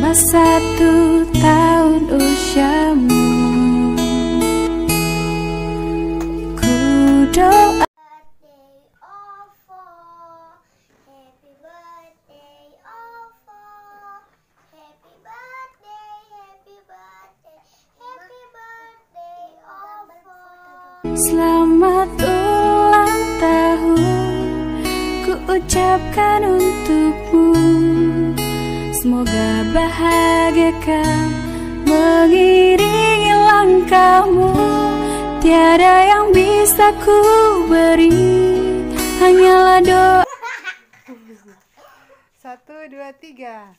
1 tahun usiamu. Ku doa selamat ulang tahun ku ucapkan untukmu. Semoga bahagia kan mengiringi langkahmu. Tiada yang bisa ku beri, hanyalah doa. 1, 2, 3.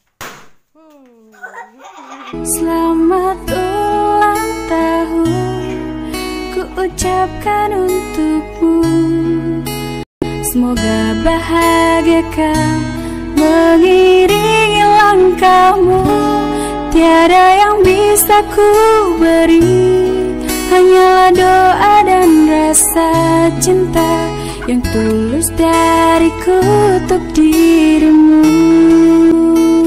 Selamat ulang tahun ku ucapkan untukmu. Semoga bahagia kan mengiringi langkahmu. Tiada yang bisa ku beri, hanyalah doa dan rasa cinta yang tulus dariku untuk dirimu.